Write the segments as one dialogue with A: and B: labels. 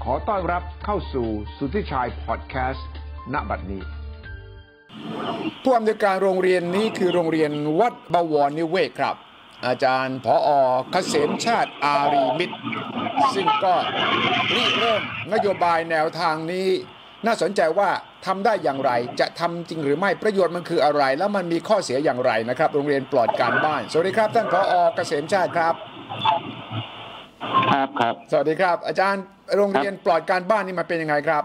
A: อต้อนรับเข้าสู่สุทธิชัยพอดแคสต์ณบัดนี้ผู้อำนวยการโรงเรียนนี้คือโรงเรียนวัดบวรนิเวศครับอาจารย์ผอ.เกษมชาติอารีมิตรซึ่งก็ริเริ่มนโยบายแนวทางนี้น่าสนใจว่าทำได้อย่างไรจะทำจริงหรือไม่ประโยชน์มันคืออะไรแล้วมันมีข้อเสียอย่างไรนะครับโรงเรียนปลอดการบ้านสวัสดีครับท่านผอ.เกษมชาติครับ
B: ครับ
A: สวัสดีครับอาจารย์โรงเรียนปลอดการบ้านนี่มันเป็นยังไงครับ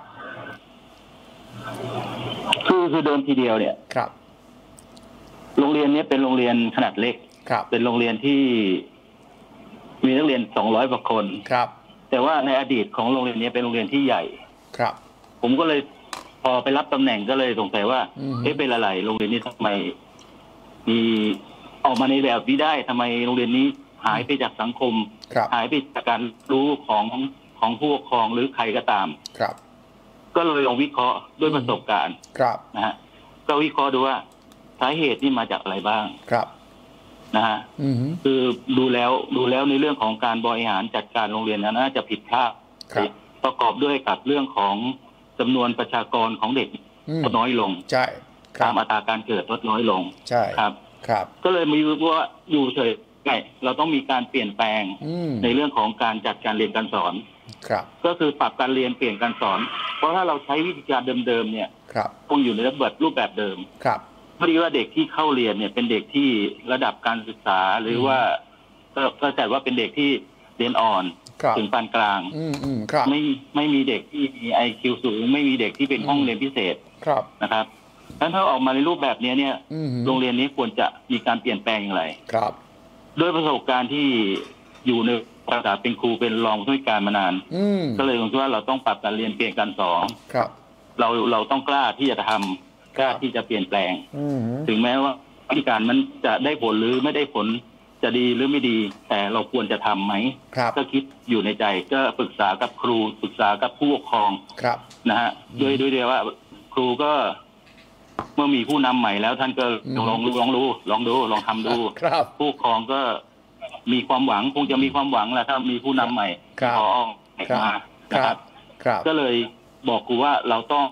B: คือเดิมทีเดียวเนี่ย
A: ครับ
B: โรงเรียนนี้เป็นโรงเรียนขนาดเล็กเป็นโรงเรียนที่มีนักเรียน200 กว่าคน
A: ครับ
B: แต่ว่าในอดีตของโรงเรียนนี้เป็นโรงเรียนที่ใหญ่
A: ครับ
B: ผมก็เลยพอไปรับตำแหน่งก็เลยสงสัยว่าเป็นอะไรโรงเรียนนี้ทำไมมีออกมาในแบบนี้ได้ทำไมโรงเรียนนี้หายไปจากสังคมหายไปจากการรู้ของผู้ปกครองหรือใครก็ตาม
A: ครับ
B: ก็เลยลองวิเคราะห์ด้วยประสบการณ์นะฮะก็วิเคราะห์ดูว่าสาเหตุนี่มาจากอะไรบ้าง
A: ครับ
B: นะฮะคือดูแล้วในเรื่องของการบริหารจัดการโรงเรียนนั้นน่าจะผิดพลาดประกอบด้วยกับเรื่องของจำนวนประชากรของเด็กลดน้อยลง
A: ใช่
B: ตามอัตราการเกิดลดน้อยลง
A: ใช่
B: ครับก็เลยมีว่าอยู่เฉยเราต้องมีการเปลี่ยนแปลงในเรื่องของการจัดการเรียนการสอนก็คือปรับการเรียนเปลี่ยนการสอนเพราะถ้าเราใช้วิธีการเดิมๆเนี่ยคงอยู่ในรูปแบบเดิมพอดีว่าเด็กที่เข้าเรียนเนี่ยเป็นเด็กที่ระดับการศึกษาหรือว่าก็จัดว่าเป็นเด็กที่เรียนอ่อนถึงปานกลางไม่มีเด็กที่มี IQ สูงไม่มีเด็กที่เป็นห้องเรียนพิเศษนะครับดังนั้นถ้าออกมาในรูปแบบนี้เนี่ยโรงเรียนนี้ควรจะมีการเปลี่ยนแปลงอย่างไรด้วยประสบการณ์ที่อยู่ในระดับเป็นครูเป็นรองผู้อำนวยการมานานก็เลยคิดว่าเราต้องปรับการเรียนเปลี่ยนการสอนเราต้องกล้าที่จะทำกล้าที่จะเปลี่ยนแปลงถึงแม้ว่าวิธีการมันจะได้ผลหรือไม่ได้ผลจะดีหรือไม่ดีแต่เราควรจะทำไหมก็คิดอยู่ในใจก็ปรึกษากับครูปรึกษากับผู้ปกครองนะฮะด้วยว่าครูก็เมื่อมีผู้นำใหม่แล้วท่านก็ลองทำดูผู้ปกครองก็มีความหวังคงจะมีความหวังแหละถ้ามีผู้นำใหม่พอมานะครับก็เลยบอกครูว่าเราต้อง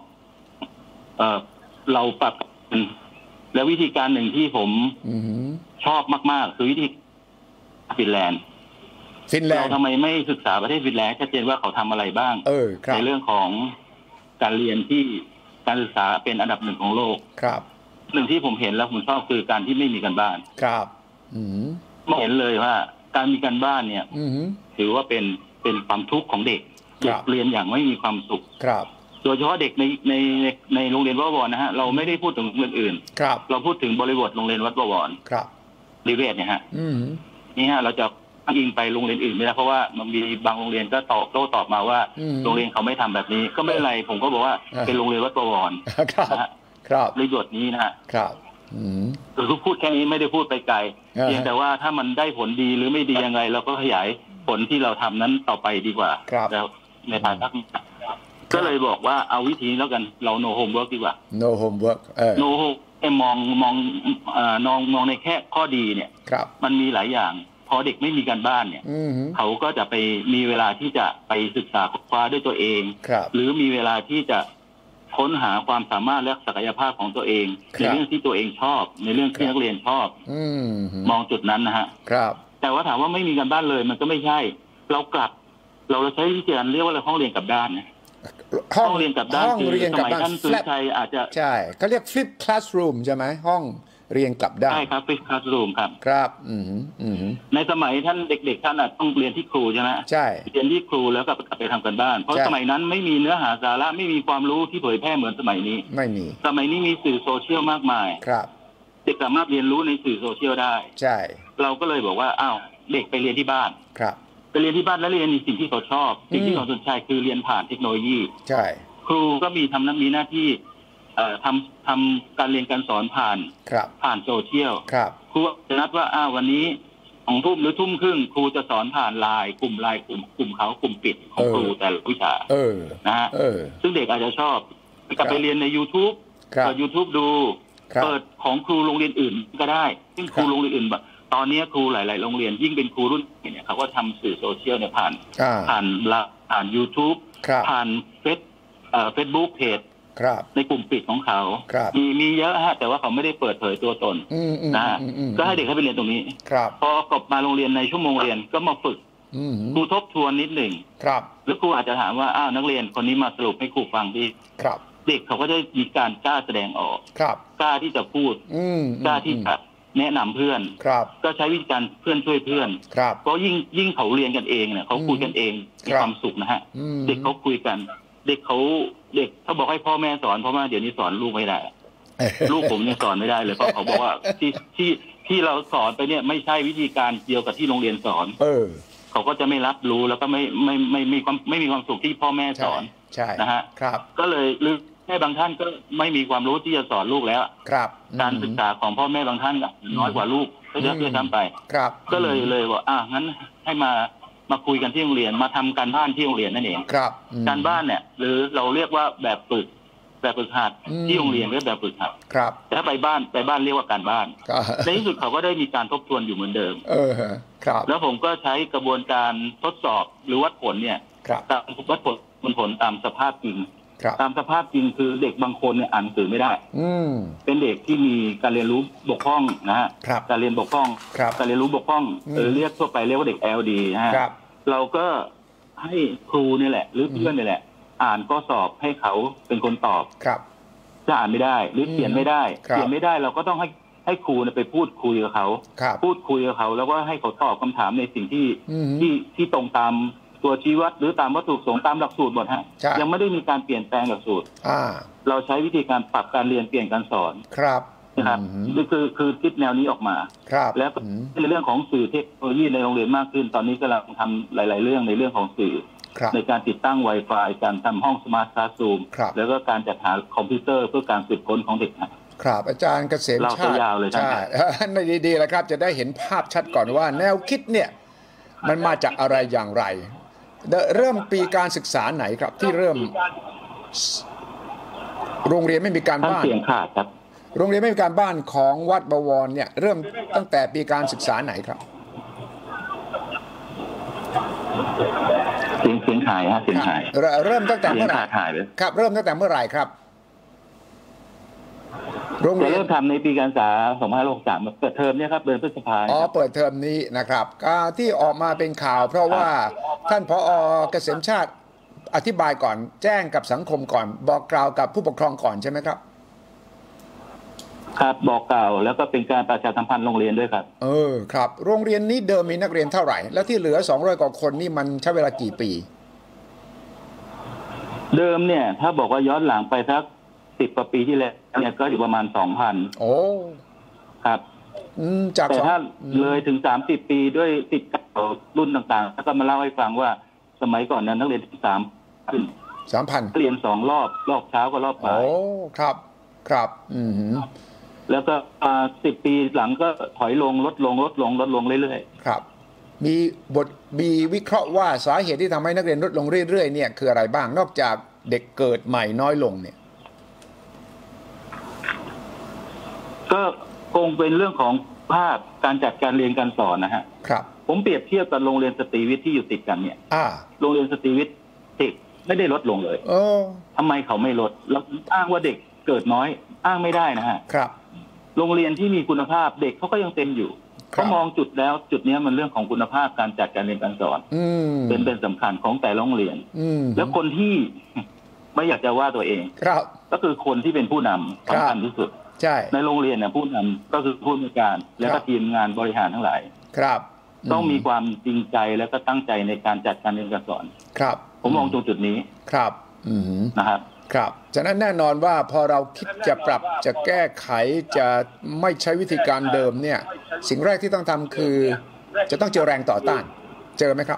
B: เราปรับและวิธีการหนึ่งที่ผมชอบมากๆคือวิธีฟินแลนด์เราทำไมไม่ศึกษาประเทศฟินแลนด์ชัดเจนว่าเขาทำอะไรบ้างในเรื่องของการเรียนที่การศึกษาเป็นอันดับหนึ่งของโลกหนึ่งที่ผมเห็นแล้วผมชอบคือการที่ไม่มีการบ้านไม่เห็นเลยว่าการมีการบ้านเนี่ยถือว่าเป็นความทุกข์ของเด็กเรียนอย่างไม่มีความสุขโดยเฉพาะเด็กในโรงเรียนวัดบวรนะฮะเราไม่ได้พูดถึงโรงเรียนอื่นเราพูดถึงบริบทโรงเรียนวัดบวรนิเวศเนี่ยฮะนี่ฮะเราจะอิงไปโรงเรียนอื่นไม่ได้เพราะว่ามันมีบางโรงเรียนก็โต้ตอบมาว่าโรงเรียนเขาไม่ทำแบบนี้ก็ไม่เป็นไรผมก็บอกว่าเป็นโรงเรียนวัดบวร
A: ครับ
B: บริบทนี้นะฮะคือพูดแค่นี้ไม่ได้พูดไปไกลเพียงแต่ว่าถ้ามันได้ผลดีหรือไม่ดียังไงเราก็ขยายผลที่เราทำนั้นต่อไปดีกว่าแล้วในทางทักษะก็เลยบอกว่าเอาวิธีแล้วกันเรา no homework ดีกว่า
A: no homework
B: no home มองในแค่ข้อดีเนี่ยมันมีหลายอย่างพอเด็กไม่มีการบ้านเนี่ยเขาก็จะไปมีเวลาที่จะไปศึกษาค้นคว้าด้วยตัวเองหรือมีเวลาที่จะค้นหาความสามารถและศักยภาพของตัวเองในเรื่องที่ตัวเองชอบในเรื่องที่นักเรียนชอบมองจุดนั้นนะฮะแต่ว่าถามว่าไม่มีการบ้านเลยมันก็ไม่ใช่เราใช้วิธีการเรียกว่าห้องเรียนกลับด้านนะห้องเรียนกลับด้านคือสมัยท่านสุรชัยอาจจะ
A: ใช่เขาเรียก flip classroom ใช่ไหมห้องเรียนกลับด้าน
B: ใช่ครับ flip classroom
A: ครับ
B: ในสมัยท่านเด็กๆท่านต้องเรียนที่ครูใช่ไหม
A: ใช่
B: เรียนที่ครูแล้วก็กลับไปทำกันบ้านเพราะสมัยนั้นไม่มีเนื้อหาสาระไม่มีความรู้ที่เผยแพร่เหมือนสมัยนี้
A: ไม่มี
B: สมัยนี้มีสื่อโซเชียลมากมาย
A: ครับ
B: เด็กสามารถเรียนรู้ในสื่อโซเชียลได้
A: ใช่
B: เราก็เลยบอกว่าอ้าวเด็กไปเรียนที่บ้าน
A: ครับ
B: ไปเรียนที่บ้านแล้วเรียนในสิ่งที่เขาชอบสิ่งที่เขาสนใจคือเรียนผ่านเทคโนโลยี
A: ใช่
B: ครูก็มีหน้าที่ทำการเรียนการสอนผ่านโซเชียลครูจะนัดว่าวันนี้2 ทุ่มหรือ 1 ทุ่มครึ่งครูจะสอนผ่านไลน์กลุ่มเขากลุ่มปิดของครูแต่ละวิชานะฮะซึ่งเด็กอาจจะชอบกลับไปเรียนใน YouTube เปิด YouTube ดูเปิดของครูโรงเรียนอื่นก็ได้ซึ่งครูโรงเรียนอื่นตอนนี้ครูหลายๆโรงเรียนยิ่งเป็นครูรุ่นเนี่ยเขาก็ทำสื่อโซเชียลเนี่ยผ่านไลผ่าน YouTube ผ่านFacebook เพจในกลุ่มปิดของเขามีเยอะฮะแต่ว่าเขาไม่ได้เปิดเผยตัวตนนะฮะก็ให้เด็กเขาไปเรียนตรงนี้พอกลับมาโรงเรียนในชั่วโมงเรียนก็มาฝึกครูทบทวนนิดหนึ่งแล้วครูอาจจะถามว่านักเรียนคนนี้มาสรุปให้ครูฟังดีเด็กเขาก็จะมีการกล้าแสดงออกกล้าที่จะพูดกล้าที่จะแนะนำเพื่อนก็ใช้วิธีการเพื่อนช่วยเพื่อนเพราะยิ่งเขาเรียนกันเองเนี่ยเขาคุยกันเองมีความสุขนะฮะเด็กเขาคุยกันเด็กเขาบอกให้พ่อแม่สอนเพราะว่าเดี๋ยวนี้สอนลูกไม่ได้ ลูกผมเนี่ยสอนไม่ได้เลยเพราะเขาบอกว่าที่เราสอนไปเนี่ยไม่ใช่วิธีการเดียวกับที่โรงเรียนสอนเขาก็จะไม่รับรู้แล้วก็ไม่มีความสุขที่พ่อแม่สอนนะฮะก็เลยหรือแม่บางท่านก็ไม่มีความรู้ที่จะสอนลูกแล้วการศึกษาของพ่อแม่บางท่านน้อยกว่าลูกก็เยอะทำไปก็เลยว่างั้นให้มาคุยกันที่โรงเรียนมาทำการบ้านที่โรงเรียนนั่นเองการบ้านเนี่ยหรือเราเรียกว่าแบบฝึกหัดที่โรงเรียนเรียกแบบฝึกหัดแต่ถ้าไปบ้านเรียกว่าการบ้านในที่สุดเขาก็ได้มีการทบทวนอยู่เหมือนเดิมแล้วผมก็ใช้กระบวนการทดสอบหรือวัดผลเนี่ยตามวัดผลตามสภาพจริงตามสภาพจริงคือเด็กบางคนเนี่ยอ่านหนังสือไม่ได้เป็นเด็กที่มีการเรียนรู้บกพร่องนะฮะการเรียนบกพร่องการเรียนรู้บกพร่องเรียกทั่วไปเรียกว่าเด็ก LD นะฮะเราก็ให้ครูนี่แหละหรือเพื่อนนี่แหละอ่านข้อสอบให้เขาเป็นคนตอบจะอ่านไม่ได้หรือเขียนไม่ได้เราก็ต้องให้ครูไปพูดคุยกับเขาแล้วก็ให้เขาตอบคำถามในสิ่งที่ตรงตามตัวชี้วัดหรือตามวัตถุประสงค์ตามหลักสูตรหมดฮะยังไม่ได้มีการเปลี่ยนแปลงหลักสูตรเราใช้วิธีการปรับการเรียนเปลี่ยนการสอนนะครับนี่คือคิดแนวนี้ออกมาแล้วในเรื่องของสื่อเทคโนโลยีในโรงเรียนมากขึ้นตอนนี้กำลังทำหลายๆเรื่องในเรื่องของสื่อในการติดตั้ง Wi-Fi การทำห้องสมาร์ทคลาสรูมแล้วก็การจัดหาคอมพิวเตอร์เพื่อการสืบค้นของเด็ก
A: ครับอาจารย์เกษมชาติใช่ในดีๆแล้วครับจะได้เห็นภาพชัดก่อนว่าแนวคิดเนี่ยมันมาจากอะไรอย่างไรเริ่มปีการศึกษาไหนครับที่เริ่มโรงเรียนไม่มีการบ้านโรงเรียนไม่มีการบ้านของวัดบวรเนี่ยเริ่มตั้งแต่ปีการศึกษาไหนครับ
B: เสียงหายฮะเสียงหาย
A: เริ่มตั้งแต่เมื่อไหร่ครับเริ่มตั้งแต่เมื่อไหร่ครับ
B: โรงเรียนเริ่มทำในปีการศึกษา2563เปิดเทอมเนี่ยครับเดือนพฤษภาคม
A: เปิดเทอมนี้นะครับที่ออกมาเป็นข่าวเพราะว่าท่านผอ.เกษมชาติอธิบายก่อนแจ้งกับสังคมก่อนบอกกล่าวกับผู้ปกครองก่อนใช่ไหมครับ
B: ครับบอกกล่าวแล้วก็เป็นการประชาสัมพันธ์โรงเรียนด้วยครับ
A: ครับโรงเรียนนี้เดิมมีนักเรียนเท่าไหร่แล้วที่เหลือ200กว่าคนนี่มันใช้เวลากี่ปี
B: เดิมเนี่ยถ้าบอกว่าย้อนหลังไปสัก10 กว่าปีที่แล้วเนี่ยก็อยู่ประมาณ 2,000
A: โอ้
B: ครับแต่ถ้าเลยถึง30 ปีด้วยติดกับรุ่นต่างๆแล้วก็มาเล่าให้ฟังว่าสมัยก่อนนั้นนักเรียน3,000 เรียน2 รอบเช้ากับรอบบ่าย
A: โอ้ครับ
B: แล้วก็10 ปีหลังก็ถอยลงลดลงเรื่อย
A: ๆครับมีวิเคราะห์ว่าสาเหตุที่ทำให้นักเรียนลดลงเรื่อยๆเนี่ยคืออะไรบ้างนอกจากเด็กเกิดใหม่น้อยลงเนี่ย
B: ก็คงเป็นเรื่องของภาพการจัดการเรียนการสอนนะฮะ
A: ครับ
B: ผมเปรียบเทียบกับโรงเรียนสตรีวิทย์ที่อยู่ติดกันเนี่ยโรงเรียนสตรีวิทย์เด็กไม่ได้ลดลงเลยทำไมเขาไม่ลดแล้วอ้างว่าเด็กเกิดน้อยอ้างไม่ได้นะฮะ
A: ครับ
B: โรงเรียนที่มีคุณภาพเด็กเขาก็ยังเต็มอยู่เขามองจุดนี้มันเรื่องของคุณภาพการจัดการเรียนการสอนเป็นสำคัญของแต่โรงเรียนแล้วคนที่ไม่อยากจะว่าตัวเองก็คือคนที่เป็นผู้นำสำคัญที่สุดในโรงเรียนเนี่ยผู้นำก็คือผู้อำนวยการและก็ทีมงานบริหารทั้งหลายต้องมีความจริงใจและก็ตั้งใจในการจัดการเรียนการสอนผมมองตรงจุดนี้นะครับ
A: ฉะนั้นแน่นอนว่าพอเราคิดจะปรับจะแก้ไขจะไม่ใช้วิธีการเดิมเนี่ยสิ่งแรกที่ต้องทำคือจะต้องเจอแรงต่อต้านเจอไหมครับ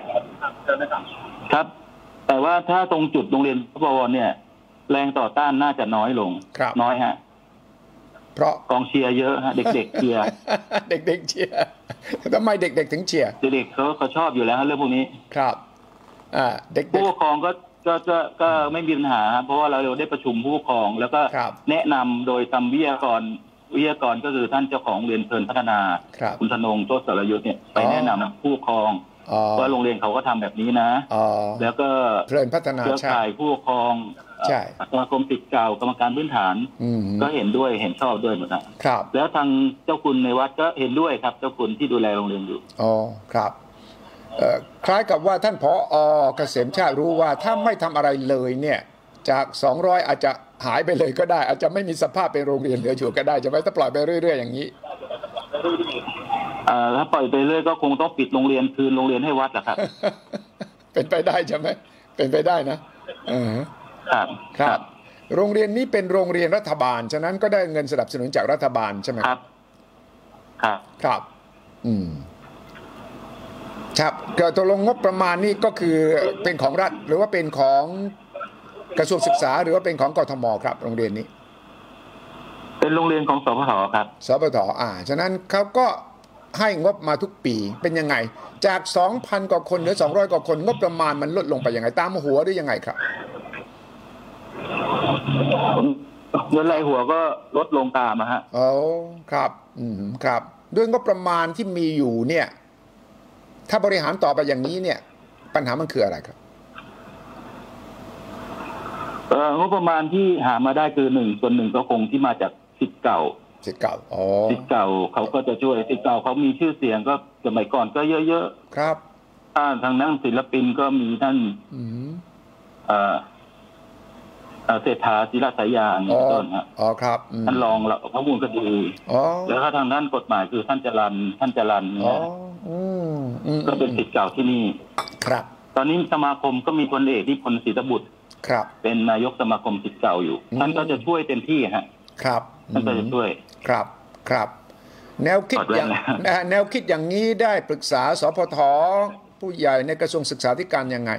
B: ครับแต่ว่าถ้าตรงจุดโรงเรียนพบวรเนี่ยแรงต่อต้านน่าจะน้อยลงน้อยฮะ
A: เพราะ
B: กองเชียร์เยอะฮะเด็กๆเชียร์
A: เด็กๆเชียร์ทำไมเด็กๆถึงเชียร์
B: เด็กๆเขาชอบอยู่แล้วเรื่องพวกนี้
A: ครับ
B: เด็กผู้ปกครองก็ไม่มีปัญหาเพราะว่าเราได้ประชุมผู้ปกครองแล้วก็แนะนำโดยทำวิทยากรก็คือท่านเจ้าของเรียนเพลินพัฒนาคุณธนงโชติสรยุทธเนี่ยไปแนะนำผู้ปกครองว่าโรงเรียนเขาก็ทำแบบนี้นะแล้วก็
A: เพลินพัฒนา
B: เครือข่ายผู้ปกครองสมาคมศิษย์เก่ากรรมการพื้นฐานก็เห็นด้วยเห็นชอบด้วยหมดนะครับแล้วทางเจ้าคุณในวัดก็เห็นด้วยครับเจ้าคุณที่ดูแลโรงเรียนอยู่
A: ครับคล้ายกับว่าท่านผอ.เกษมชาติรู้ว่าถ้าไม่ทำอะไรเลยเนี่ยจาก200อาจจะหายไปเลยก็ได้อาจจะไม่มีสภาพเป็นโรงเรียนเหลืออยู่ก็ได้จะไม่ถ้าปล่อยไปเรื่อยๆอย่างนี้
B: ถ้าปล่อยไปเรื่อยก็คงต้องปิดโรงเรียนคืนโรงเรียนให้วัดแหละครับ
A: เป็นไปได้ใช่ไหมเป็นไปได้นะครับโรงเรียนนี้เป็นโรงเรียนรัฐบาลฉะนั้นก็ได้เงินสนับสนุนจากรัฐบาลใช่ไหม
B: ครับ
A: ครับครับตกลงงบประมาณนี้ก็คือเป็นของรัฐหรือว่าเป็นของกระทรวงศึกษาหรือว่าเป็นของกทมครับโรงเรียนนี้
B: เป็นโรงเรียนของสพทครับ
A: สพทฉะนั้นเขาก็ให้งบมาทุกปีเป็นยังไงจาก 2,000 กว่าคนหรือ200 กว่าคนงบประมาณมันลดลงไปยังไงตามหัวหรือยังไงครับ
B: เงินรายหัวก็ลดลงตาม
A: ครับครับด้วยงบประมาณที่มีอยู่เนี่ยถ้าบริหารต่อไปอย่างนี้เนี่ยปัญหามันคืออะไรครับ
B: งบประมาณที่หามาได้คือส่วนหนึ่งก็คงที่มาจากศิษย์เก่า
A: ศิษย์เก่า
B: เขาก็จะช่วยศิษย์เก่าเขามีชื่อเสียงก็สมัยก่อนก็เยอะ
A: ๆครับ
B: ทางนั้นศิลปินก็มีท่านเศรษฐาศิลาสายานต้น
A: ครับ
B: ท่านรองพระมูลคดีแล้วก็ทางด้านกฎหมายคือท่านจรัญก็เป็นศิษย์เก่าที่นี่
A: ครับ
B: ตอนนี้สมาคมก็มีพลเอกนิพนธ์ศรีตบุตร
A: ครับ
B: เป็นนายกสมาคมศิษย์เก่าอยู่ท่านก็จะช่วยเต็มที่
A: ครับ
B: ท่านก็จะช่วย
A: ครับแนวคิดอย่างนี้ได้ปรึกษาสพทผู้ใหญ่ในกระทรวงศึกษาธิการยังไง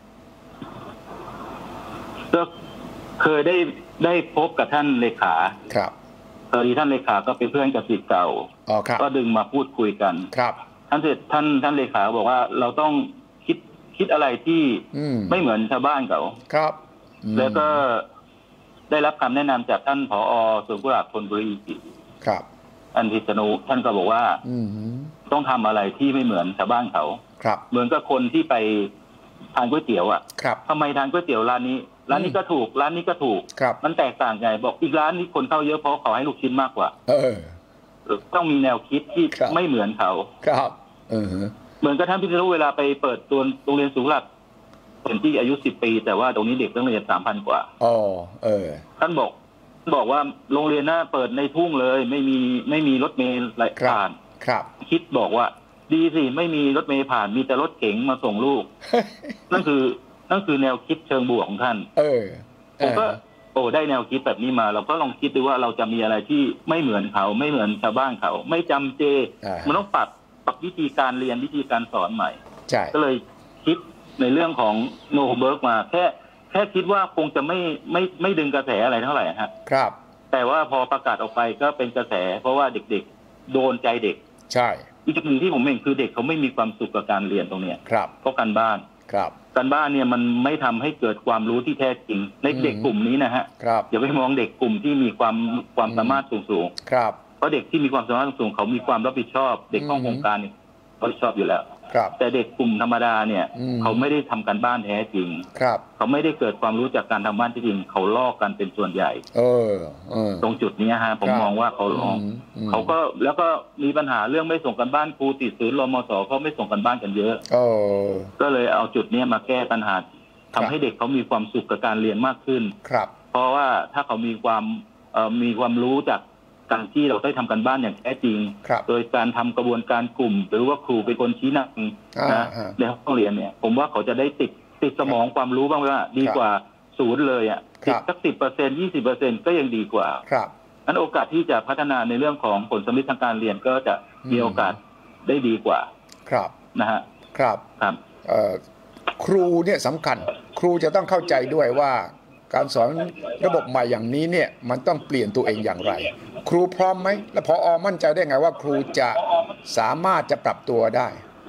B: ก็เคยได้พบกับท่านเลขา
A: ครับ
B: ท่านเลขาก็เป็นเพื่อนกับศิษย์เก่าก็ดึงมาพูดคุยกัน
A: ครับ
B: ท่านเลขาบอกว่าเราต้องคิดอะไรที่ไม่เหมือนชาวบ้านเขา
A: ครับ
B: แล้วก็ได้รับคำแนะนำจากท่านผอ.สวนกุหลาบธนบุรี
A: ครับ
B: ท่านพิษณุท่านก็บอกว่าต้องทำอะไรที่ไม่เหมือนชาวบ้านเขา
A: ครับ
B: เหมือนกับคนที่ไปทานก๋วยเตี๋ยว
A: ครับ
B: ทำไมทานก๋วยเตี๋ยวร้านนี้ก็ถูกร้านนี้ก็ถูกมันแตกต่างไงบอกอีกร้านนี้คนเข้าเยอะเพราะเขาให้ลูกชิ้นมากกว่าต้องมีแนวคิดที่ไม่เหมือนเขา
A: ครับ
B: เหมือนกับท่านพิษณุเวลาไปเปิดตัวโรงเรียนสูงหลักเป็นที่อายุ10 ปีแต่ว่าตรงนี้เด็กต้องเรียน 3,000 กว่าท่านบอกว่าโรงเรียนน่าเปิดในทุ่งเลยไม่มีรถเมล์ผ่านคิดบอกว่าดีสิไม่มีรถเมล์ผ่านมีแต่รถเก๋งมาส่งลูก นั่นคือแนวคิดเชิงบวกของท่านผมก็ได้แนวคิดแบบนี้มาเราก็ลองคิดดูว่าเราจะมีอะไรที่ไม่เหมือนเขาไม่เหมือนชาวบ้านเขาไม่จำเจมันต้องปรับวิธีการเรียนวิธีการสอนใหม่ก็เลยคิดในเรื่องของโนเบิร์กมาแค่คิดว่าคงจะไม่ดึงกระแสอะไรเท่าไหร่
A: ครับ
B: แต่ว่าพอประกาศออกไปก็เป็นกระแสเพราะว่าเด็กๆโดนใจเด็ก
A: ใช่
B: อีกจุดหนึ่งที่ผมเห็นคือเด็กเขาไม่มีความสุขกับการเรียนตรงเนี้ยเพราะการบ้านเนี่ยมันไม่ทำให้เกิดความรู้ที่แท้จริงในเด็กกลุ่มนี้นะฮะอย่าไปมองเด็กกลุ่มที่มีความสามารถสูงเพราะเด็กที่มีความสามารถสูงเขามีความรับผิดชอบเด็กของโครงการเนี่ยเขาชอบอยู่แล้วแต่เด็กกลุ่มธรรมดาเนี่ยเขาไม่ได้ทำการบ้านแท้จริงเขาไม่ได้เกิดความรู้จากการทำบ้านที่จริงเขาลอกกันเป็นส่วนใหญ่ตรงจุดนี้ฮะผมมองว่าเขาก็แล้วก็มีปัญหาเรื่องไม่ส่งกันบ้านครูติดศูนย์รมส.เขาไม่ส่งกันบ้านกันเยอะก็เลยเอาจุดนี้มาแก้ปัญหาทำให้เด็กเขามีความสุขกับการเรียนมากขึ้นเพราะว่าถ้าเขามีความรู้จากการที่เราได้ทำกันบ้านอย่างแท้จริงโดยการทำกระบวนการกลุ่มหรือว่าครูเป็นคนชี้นำนะในห้องเรียนเนี่ยผมว่าเขาจะได้ติดสมองความรู้บ้างว่าดีกว่าศูนย์เลยติดสัก10% 20% ก็ยังดีกว่านั้นโอกาสที่จะพัฒนาในเรื่องของผลสำลิดทางการเรียนก็จะมีโอกาสได้ดีกว่านะฮะ
A: ครับครูเนี่ยสำคัญครูจะต้องเข้าใจด้วยว่าการสอนระบบใหม่อย่างนี้เนี่ยมันต้องเปลี่ยนตัวเองอย่างไรครูพร้อมไหมและผอ.มั่นใจได้ไงว่าครูจะสามารถจะปรับตัวได้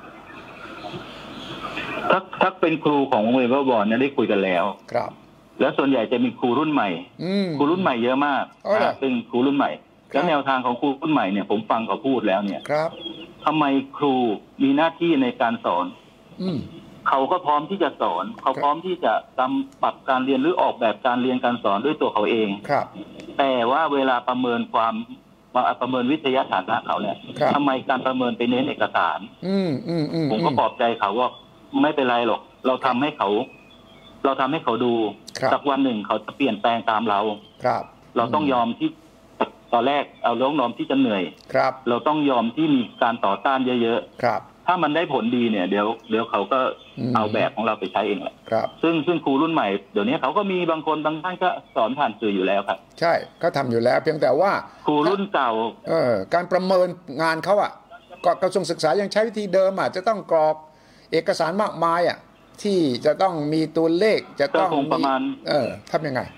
B: ถ้าเป็นครูของโรงเรียนบ้านบอนเนี่ยได้คุยกันแล้วแล้วส่วนใหญ่จะมีครูรุ่นใหม่ครูรุ่นใหม่เยอะมากเป็นครูรุ่นใหม่แล้วแนวทางของครูรุ่นใหม่เนี่ยผมฟังเขาพูดแล้วเนี่ยทำไมครูมีหน้าที่ในการสอนเขาก็พร้อมที่จะสอนเขาพร้อมที่จะปรับการเรียนหรือออกแบบการเรียนการสอนด้วยตัวเขาเอง
A: ครับ
B: แต่ว่าเวลาประเมินวิทยาฐานะเขาเนี่ยทำไมการประเมินไปเน้นเอกสารผมก็ปลอบใจเขาว่าไม่เป็นไรหรอกเราทำให้เขาดูสักวันหนึ่งเขาจะเปลี่ยนแปลงตามเราเราต้องยอมที่ตอนแรกเอาล้มยอมที่จะเหนื่อยเราต้องยอมที่มีการต่อต้านเยอะๆถ้ามันได้ผลดีเนี่ยเดี๋ยวเขาก็เอาแบบของเราไปใช้เองแหละซึ่งครูรุ่นใหม่เดี๋ยวนี้เขาก็มีบางคนบางท่านก็สอนผ่านสื่ออยู่แล้วครับ
A: ใช่ก็ทำอยู่แล้วเพียงแต่ว่า
B: ครูรุ่นเก่า
A: การประเมินงานเขากระทรวงศึกษายังใช้วิธีเดิมจะต้องกรอกเอกสารมากมายที่จะต้องมีตัวเลขจะต้องมี
B: ประมาณ
A: ทำยังไง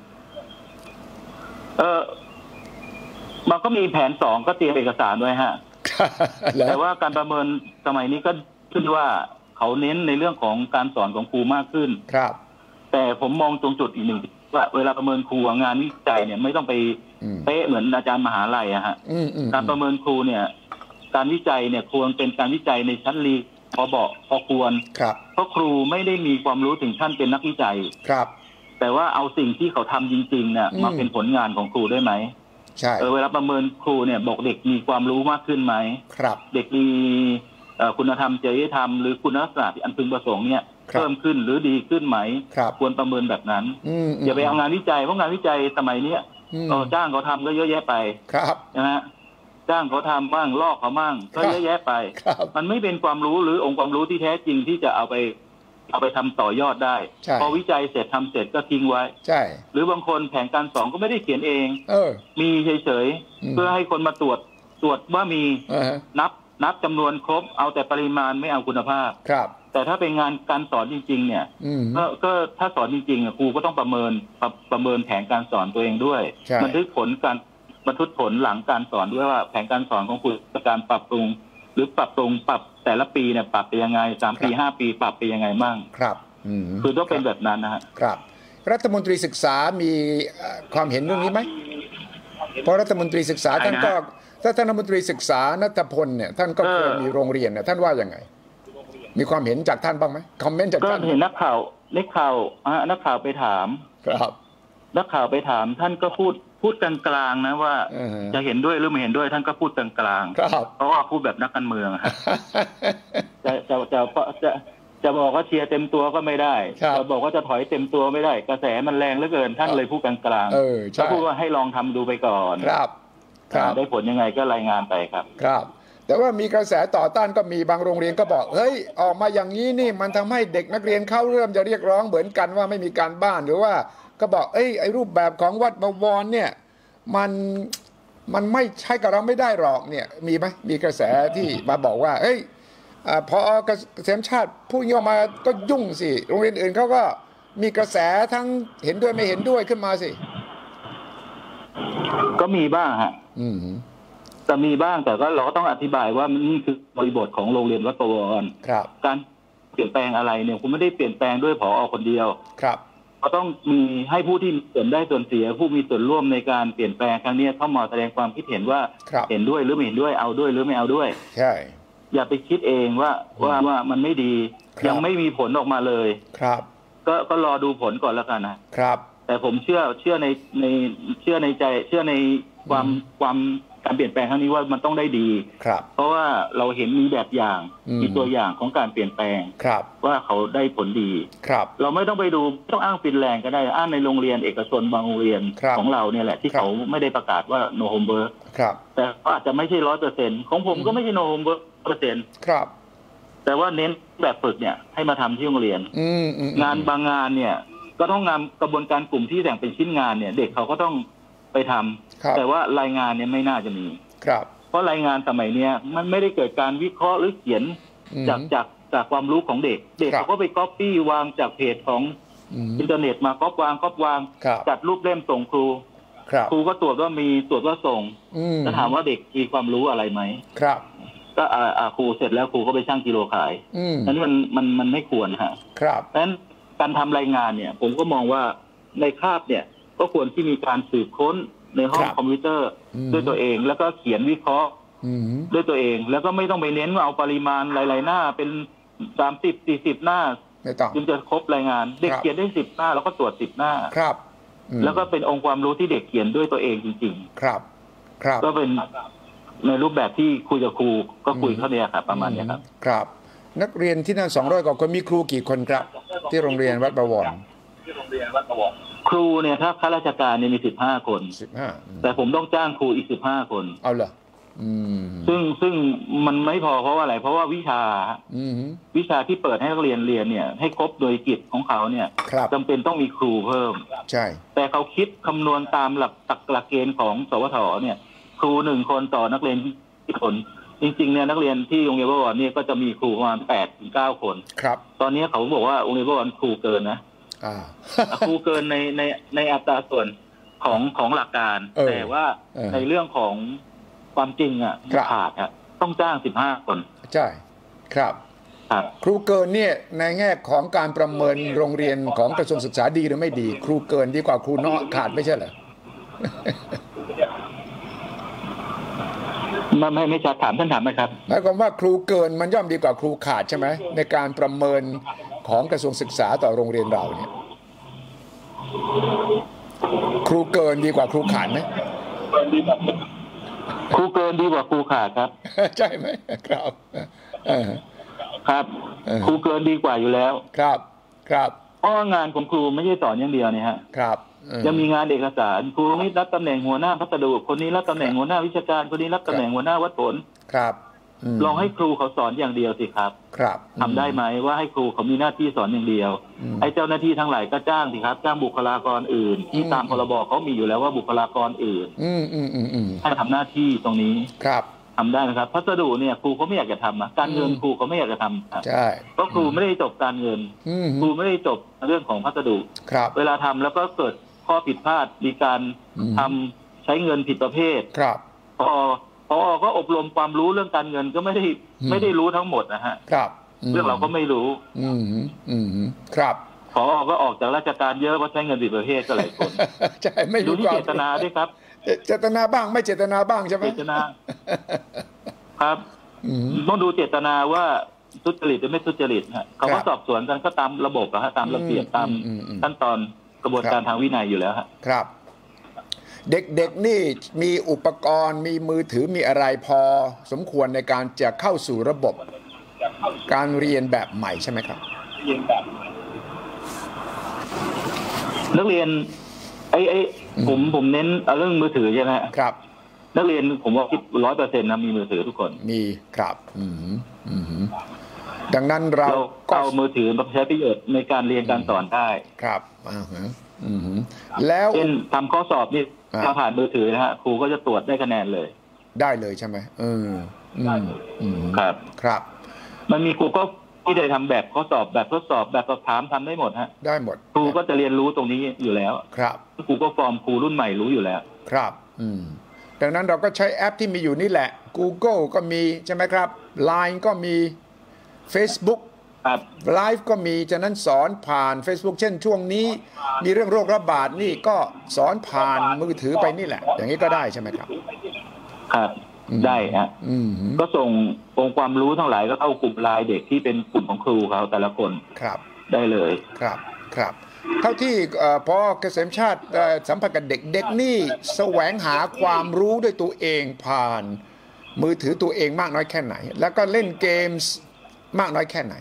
B: มันก็มีแผน2ก็เตรียมเอกสารไว้ฮะแต่ว่าการประเมินสมัยนี้ก็ขึ้นว่าเขาเน้นในเรื่องของการสอนของครูมากขึ้น
A: ครับ
B: แต่ผมมองตรงจุดอีกหนึ่งว่าเวลาประเมินครูงานวิจัยเนี่ยไม่ต้องไปเป๊ะเหมือนอาจารย์มหาลัยฮะการประเมินครูเนี่ยการวิจัยเนี่ยควรเป็นการวิจัยในชั้นลีพอควรเพราะครูไม่ได้มีความรู้ถึงขั้นเป็นนักวิจัย
A: ครับ
B: แต่ว่าเอาสิ่งที่เขาทำจริงๆเนี่ยมาเป็นผลงานของครูได้ไหม
A: ใช่
B: เวลาประเมินครูเนี่ยบอกเด็กมีความรู้มากขึ้นไหม
A: ครับ
B: เด็กมีคุณธรรมจริยธรรมหรือคุณลักษณะที่อันพึงประสงค์เนี่ยเพิ่มขึ้นหรือดีขึ้นไหมควรประเมินแบบนั้นอย่าไปเอางานวิจัยเพราะงานวิจัยสมัยนี้จ้างเขาทำก็เยอะแยะไปนะฮะจ้างเขาทำบ้างลอกเขาบ้างก็เยอะแยะไปมันไม่เป็นความรู้หรือองค์ความรู้ที่แท้จริงที่จะเอาไปทำต่อยอดได้พอวิจัยเสร็จทำเสร็จก็ทิ้งไว้
A: ใช่
B: หรือบางคนแผนการสอนก็ไม่ได้เขียนเองมีเฉยๆเพื่อให้คนมาตรวจว่ามีนับจำนวนครบเอาแต่ปริมาณไม่เอาคุณภาพแต่ถ้าเป็นงานการสอนจริงๆเนี่ยก็ถ้าสอนจริงๆครูก็ต้องประเมินแผนการสอนตัวเองด้วยบันทึกผลหลังการสอนด้วยว่าแผนการสอนของครูการปรับปรุงหรือปรับแต่ละปีเนี่ยปรับไปยังไง3 ปี 5 ปีปรับไปยังไงบ้าง
A: ครับ
B: คือต้องเป็นแบบนั้นนะฮะ
A: ครับรัฐมนตรีศึกษามีความเห็นเรื่องนี้ไหมเพราะรัฐมนตรีศึกษาท่านก็ถ้าท่านรัฐมนตรีศึกษาณัฐพลเนี่ยท่านก็เคยมีโรงเรียนเนี่ยท่านว่ายังไงมีความเห็นจากท่านบ้างไหมคอมเมนต์จากท่าน
B: ก็เห็นนักข่าวไปถาม
A: ครับ
B: นักข่าวไปถามท่านก็พูดกลางๆนะว่าจะเห็นด้วยหรือไม่เห็นด้วยท่านก็พูดกลางๆเพราะว่าพูดแบบนักการเมืองจะบอกว่าเชียร์เต็มตัวก็ไม่ได้จะบอกว่าจะถอยเต็มตัวไม่ได้กระแสมันแรงเหลือเกินท่านเลยพูดกลางๆแล้วพูดว่าให้ลองทำดูไปก่อนได้ผลยังไงก็รายงานไปครับ
A: แต่ว่ามีกระแสต่อต้านก็มีบางโรงเรียนก็บอกเฮ้ยออกมาอย่างนี้นี่มันทำให้เด็กนักเรียนเขาเริ่มจะเรียกร้องเหมือนกันว่าไม่มีการบ้านหรือว่าก็บอกไอ้รูปแบบของวัดบวรเนี่ยมันไม่ใช่กับเราไม่ได้หรอกเนี่ยมีไหมมีกระแสที่มาบอกว่าเฮ้ยพอเกษมชาติพูดออกมาก็ยุ่งสิโรงเรียนอื่นเขาก็มีกระแสทั้งเห็นด้วยไม่เห็นด้วยขึ้นมาสิ
B: ก็มีบ้างฮะแต่มีบ้างแต่ก็เราก็ต้องอธิบายว่านี่คือบริบทของโรงเรียนวัดบวรการเปลี่ยนแปลงอะไรเนี่ยคุณไม่ได้เปลี่ยนแปลงด้วยผอ.คนเดียวก็ต้องมีให้ผู้ที่ส่วนได้ส่วนเสียผู้มีส่วนร่วมในการเปลี่ยนแปลงครั้งนี้เข้ามาแสดงความคิดเห็นว่าเห็นด้วยหรือไม่เห็นด้วยเอาด้วยหรือไม่เอาด้วย
A: ใช่
B: อย่าไปคิดเองว่ามันไม่ดียังไม่มีผลออกมาเลยก็รอดูผลก่อนแล้วกันนะครับแต่ผมเชื่อในใจเชื่อในความการเปลี่ยนแปลงครั้งนี้ว่ามันต้องได้ดีเพราะว่าเราเห็นมีแบบอย่างมีตัวอย่างของการเปลี่ยนแปลงว่าเขาได้ผลดีเราไม่ต้องไปดูต้องอ้างฟินแลนด์ก็ได้อ้างในโรงเรียนเอกชนบางโรงเรียนของเราเนี่ยแหละที่เขาไม่ได้ประกาศว่า no homework แต่อาจจะไม่ใช่ 100% ของผมก็ไม่ใช่ no homework 100%แต่ว่าเน้นแบบฝึกเนี่ยให้มาทำที่โรงเรียนงานบางงานเนี่ยก็ต้องงานกระบวนการกลุ่มที่แบ่งเป็นชิ้นงานเนี่ยเด็กเขาก็ต้องไปทำแต่ว่ารายงานเนี่ยไม่น่าจะมีเพราะรายงานสมัยเนี้ยมันไม่ได้เกิดการวิเคราะห์หรือเขียนจากความรู้ของเด็กเขาก็ไปก๊อปปี้วางจากเพจของอินเทอร์เน็ตมาก๊อปวางจัดรูปเล่มส่งครูก็ตรวจว่ามีตรวจว่าส่งจะถามว่าเด็กมีความรู้อะไรไหมก็ครูเสร็จแล้วครูก็ไปชั่งกิโลขายนั้นมันไม่ควรฮะเพราะฉะนั้นการทำรายงานเนี่ยผมก็มองว่าในคาบเนี่ยก็ควรที่มีการสืบค้นในห้องคอมพิวเตอร์ด้วยตัวเองแล้วก็เขียนวิเคราะห์ด้วยตัวเองแล้วก็ไม่ต้องไปเน้นว่าเอาปริมาณหลายๆหน้าเป็น 30-40 หน้า
A: ไม่ต้อง
B: จึงจะครบรายงานเด็กเขียนได้10 หน้าแล้วก็ตรวจ10 หน้า
A: ครับ
B: แล้วก็เป็นองค์ความรู้ที่เด็กเขียนด้วยตัวเองจริงๆ
A: ครับ
B: ก็เป็นในรูปแบบที่คุยกับครูก็คุยเท่านี้ครับประมาณนี้ครับ
A: ครับนักเรียนที่นั่น200 กว่าคนมีครูกี่คนครับที่โรงเรียนวัดบวร
B: ครูเนี่ยถ้าข้าราชการเนี่ยมี15 คนแต่ผมต้องจ้างครูอีก15 คน
A: เอาเหรอ
B: ซึ่งมันไม่พอเพราะว่าอะไรเพราะว่าวิชาที่เปิดให้นักเรียนเรียนเนี่ยให้ครบโดยกิจของเขาเนี่ยจำเป็นต้องมีครูเพิ่ม
A: ใช่
B: แต่เขาคิดคำนวณตามหลักเกณฑ์ของสวทเนี่ยครู1 คนต่อนักเรียน10 คนจริงๆเนี่ยนักเรียนที่โรงเรียนวัดบวรเนี่ยก็จะมีครูประมาณ8-9 คน
A: ครับ
B: ตอนนี้เขาบอกว่าโรงเรียนวัดบวรครูเกินนะครูเกินในอัตราส่วนของหลักการแต่ว่าในเรื่องของความจริงขาดต้องจ้าง15 คน
A: ใช่ครับครูเกินเนี่ยในแง่ของการประเมินโรงเรียนของกระทรวงศึกษาดีหรือไม่ดีครูเกินดีกว่าครูน้อยขาดไม่ใช่เหรอ
B: ไม่ชัดถามท่านถามไหมครับ
A: หมายความว่าครูเกินมันย่อมดีกว่าครูขาดใช่ไหมในการประเมินของกระทรวงศึกษาต่อโรงเรียนเราเนี่ยครูเกินดีกว่าครูขาดไหม
B: ครูเกินดีกว่าครูขาดครับ
A: ใช่ไหมครับ
B: ครับครูเกินดีกว่าอยู่แล้ว
A: ครับ
B: เพราะงานของครูไม่ใช่สอนอย่างเดียวเนี่ยฮะ
A: ครับ
B: ยังมีงานเอกสารครูนี้รับตำแหน่งหัวหน้าพัสดุคนนี้รับตำแหน่งหัวหน้าวิชาการคนนี้รับตำแหน่งหัวหน้าวัดผล
A: ครับ
B: ลองให้ครูเขาสอนอย่างเดียวสิครับทำได้ไหมว่าให้ครูเขามีหน้าที่สอนอย่างเดียวไอ้เจ้าหน้าที่ทั้งหลายก็จ้างสิครับจ้างบุคลากรอื่นที่ตามพรบเขามีอยู่แล้วว่าบุคลากรอื่นให้ทำหน้าที่ตรงนี้
A: ครับ
B: ทำได้นะครับพัสดุเนี่ยครูเขาไม่อยากจะทำนะการเงินครูเขาไม่อยากจะทำ
A: ใช่
B: เพราะครูไม่ได้จบการเงินครูไม่ได้จบเรื่องของพัสดุเวลาทำแล้วก็เกิดข้อผิดพลาดมีการทำใช้เงินผิดประเภทพอก็อบรมความรู้เรื่องการเงินก็ไม่ได้รู้ทั้งหมดนะฮะเรื่องเราก็ไม่รู้
A: ครับ
B: พอก็ออกจากราชการเยอะเพราะใช้เงินผิดประเภทก็หลายคน
A: ใช่ไม่รู้
B: เจตนาด้วยครับ
A: เจตนาบ้างไม่เจตนาบ้างใช่ไหม
B: เจตนาครับต้องดูเจตนาว่าทุจริตหรือไม่ทุจริตฮะเขาก็สอบสวนกันก็ตามระบบอะฮะตามระเบียบตามขั้นตอนกระบวนการทางวินัยอยู่แล้ว
A: ครับเด็กๆนี่มีอุปกรณ์มีมือถือมีอะไรพอสมควรในการจะเข้าสู่ระบบการเรียนแบบใหม่ใช่ไหมครับ
B: นักเรียนผมเน้นเรื่องมือถือใช่ไหม
A: ครับ
B: นักเรียนผมว่าคิด100%นะมีมือถือทุกคน
A: มีครับดังนั้นเรา
B: ก็เอามือถือมาใช้ประโยชน์ในการเรียนการสอนได้
A: ครับแล้ว
B: เช่นทำข้อสอบนี่ถ้าผ่านมือถือนะฮะครูก็จะตรวจได้คะแนนเลย
A: ได้เลยใช่ไหมครับ
B: มันมีครูก็ที่ได้ทำแบบข้อสอบแบบทดสอบแบบสอบถามทำได้หมดฮะ
A: ได้หมด
B: ครูก็จะเรียนรู้ตรงนี้อยู่แล้ว
A: ครับ
B: ครูก็ฟอร์มครูรุ่นใหม่รู้อยู่แล้ว
A: ครับดังนั้นเราก็ใช้แอปที่มีอยู่นี่แหละ Google ก็มีใช่ไหมครับ Line ก็มี Facebook Live ก็มีฉะนั้นสอนผ่าน Facebook เช่นช่วงนี้มีเรื่องโรคระบาดนี่ก็สอนผ่านมือถือไปนี่แหละอย่างนี้ก็ได้ใช่ไหมครับ
B: ครับได้ฮะก็ส่งองค์ความรู้ทั้งหลายก็เข้ากลุ่มไลน์เด็กที่เป็นกลุ่มของครูเขาแต่ละคน
A: ครับ
B: ได้เลย
A: ครับเท่าที่พอเกษมชาติสัมผัสกับเด็กนี่แสวงหาความรู้ด้วยตัวเองผ่านมือถือตัวเองมากน้อยแค่ไหนแล้วก็เล่นเกมส์มากน้อยแค่ไหน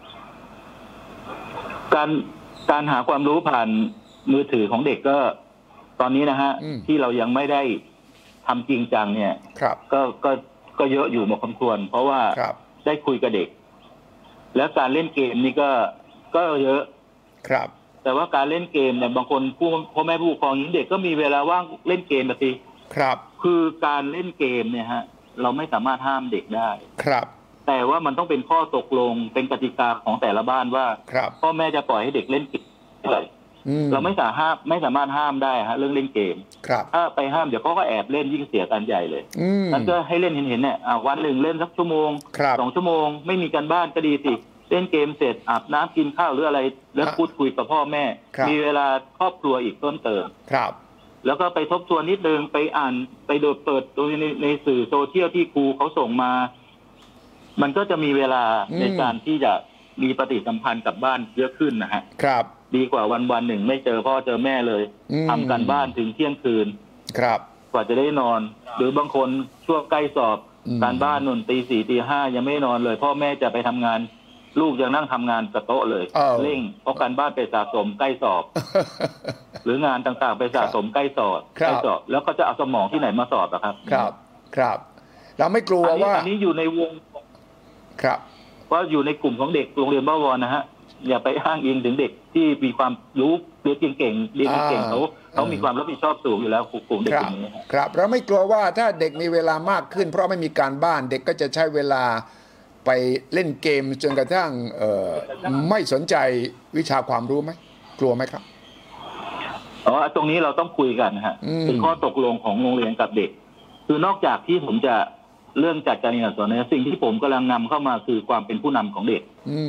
B: การหาความรู้ผ่านมือถือของเด็กก็ตอนนี้นะฮะที่เรายังไม่ได้ทำจริงจังเนี่ยก็เยอะอยู่พอสมควรเพราะว่าได้คุยกับเด็กแล้วการเล่นเกมนี่ก็เยอะ
A: ครับ
B: แต่ว่าการเล่นเกมเนี่ยบางคนพ่อแม่ผู้ปกครองเด็กก็มีเวลาว่างเล่นเกมแบบนี้
A: ครับ
B: คือการเล่นเกมเนี่ยฮะเราไม่สามารถห้ามเด็กได้
A: ครับ
B: แต่ว่ามันต้องเป็นข้อตกลงเป็นกติกาของแต่ละบ้านว่าพ่อแม่จะปล่อยให้เด็กเล่นเกมอะไรเราไม่สามารถห้ามได้ฮะเรื่องเล่นเกมถ้าไปห้ามเดี๋ยวเขาก็แอบเล่นยิ่งเสียกันใหญ่เลยนั่นก็ให้เล่นเห็นเนี่ยวันหนึ่งเล่นสักชั่วโมง2 ชั่วโมงไม่มีการบ้านก็ดีสิเล่นเกมเสร็จอาบน้ำกินข้าวหรืออะไรแล้วพูดคุยกับพ่อแม่มีเวลาครอบครัวอีกเพิ่มเติมแล้วก็ไปทบทวนนิดนึงไปอ่านไปโดดเปิดดูในสื่อโซเชียลที่ครูเขาส่งมามันก็จะมีเวลาในการที่จะมีปฏิสัมพันธ์กับบ้านเยอะขึ้นนะฮะ
A: ครับ
B: ดีกว่าวันหนึ่งไม่เจอพ่อเจอแม่เลยทำกันบ้านถึงเที่ยงคืน
A: ครับ
B: กว่าจะได้นอนหรือบางคนช่วงใกล้สอบการบ้านนุ่นตี4ตี5ยังไม่นอนเลยพ่อแม่จะไปทำงานลูกยังนั่งทำงานกับโต๊ะเลยเร่งเพราะการบ้านไปสะสมใกล้สอบหรืองานต่างๆไปสะสมใกล้สอบแล้วก็จะเอาสมองที่ไหนมาสอบครับ
A: ครับเราไม่กลัวว่า
B: อันนี้อยู่ในวง
A: ครับ
B: ว่าอยู่ในกลุ่มของเด็กโรงเรียนบ้าวอนนะฮะอย่าไปอ้างอิงถึงเด็กที่มีความรู้เรียนเก่งเรียนเก่งเขามีความรับผิดชอบสูงอยู่แล้วกลุ่มเด็กกลุ่มนี้
A: ครับเราไม่กลัวว่าถ้าเด็กมีเวลามากขึ้นเพราะไม่มีการบ้านเด็กก็จะใช้เวลาไปเล่นเกมจนกระทั่งไม่สนใจวิชาความรู้ไหมกลัวไหมครับ
B: ตรงนี้เราต้องคุยกันนะฮะเป็นข้อตกลงของโรงเรียนกับเด็กคือนอกจากที่ผมจะเรื่องจัดการเรียนการสอนเนี่ยสิ่งที่ผมกำลังนำเข้ามาคือความเป็นผู้นำของเด็ก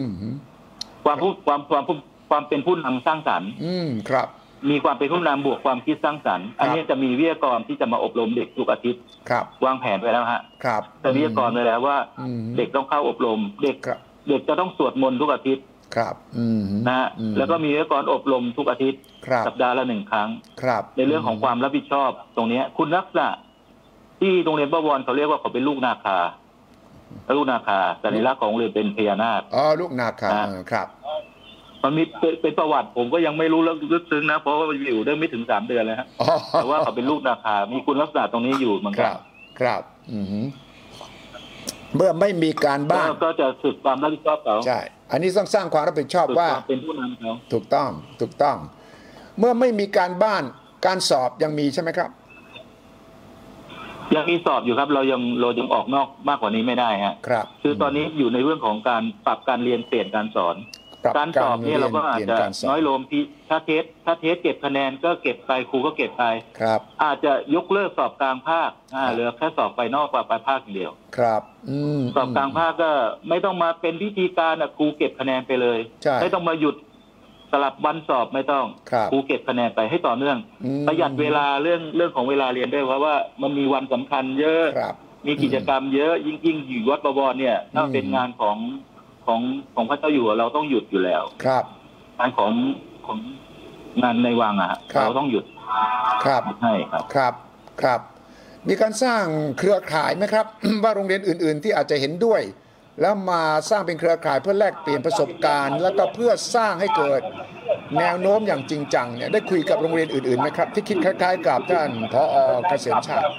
B: ความเป็นผู้นำสร้างสรรค์
A: ครับ
B: มีความเป็นผู้นำบวกความคิดสร้างสรรค์อันนี้จะมีวิทยากรที่จะมาอบรมเด็กทุกอาทิตย์วางแผนไว้แล้วฮะแต่วิทยากรไว้แล้วว่าเด็กต้องเข้าอบรมเด็กจะต้องสวดมนต์ทุกอาทิตย์นะฮะแล้วก็มีวิทยากรอบรมทุกอาทิตย์สัปดาห์ละ1 ครั้งในเรื่องของความรับผิดชอบตรงนี้คุณลักษณะที่โรงเรียนบ้าวอนเขาเรียกว่าเขาเป็นลูกนาคาสัญลักษณ์ของโรงเรียนเป็นพญานาค
A: ลูกนาคาครับ
B: มันมีเป็นประวัติผมก็ยังไม่รู้ลึกซึ้งนะเพราะว่าอยู่ได้ไม่ถึง3 เดือนเลยฮะแต่ว่าเขาเป็นลูกนาคามีคุณลักษณะตรงนี้อยู่เหมือนกัน
A: ครับเมื่อไม่มีการบ้าน
B: ก็จะฝึกความรับผิดชอบเขา
A: ใช่อันนี้ต้องสร้างความรับผิดชอบว่า
B: เป็นผู้นำเขา
A: ถูกต้องเมื่อไม่มีการบ้านการสอบยังมีใช่ไหมครับ
B: ยังมีสอบอยู่ครับเรายังออกนอกมากกว่านี้ไม่ได้ฮะคือตอนนี้อยู่ในเรื่องของการปรับการเรียนเปลี่ยนการสอนการสอบเนี่ยเราก็อาจจะน้อยลงถ้าเทสเก็บคะแนนก็เก็บไปครูก็เก็บไปอาจจะยกเลิกสอบกลางภาคเหลือแค่สอบไปนอกปลายภาคเดียว
A: ครับ
B: สอบกลางภาคก็ไม่ต้องมาเป็นพิธีการครูเก็บคะแนนไปเลยไม่ต้องมาหยุดสลับวันสอบไม่ต้องครูเก็บคะแนนไปให้ต่อเนื่องประหยัดเวลาเรื่องของเวลาเรียนด้วยเพราะว่ามันมีวันสำคัญเยอะมีกิจกรรมเยอะยิ่งอยู่วัดบวรเนี่ยถ้าเป็นงานของพระเจ้าอยู่หัวเราต้องหยุดอยู่แล้วงานของงานในวังเราต้องหยุดใช่
A: ครับมีการสร้างเครือข่ายไหมครับ ว่าโรงเรียนอื่นๆที่อาจจะเห็นด้วยแล้วมาสร้างเป็นเครือข่ายเพื่อแลกเปลี่ยนประสบการณ์แล้วก็เพื่อสร้างให้เกิดแนวโน้มอย่างจริงจังเนี่ยได้คุยกับโรงเรียนอื่นๆไหมครับที่คิดคล้ายๆกับท่านผอ.เกษมชาติ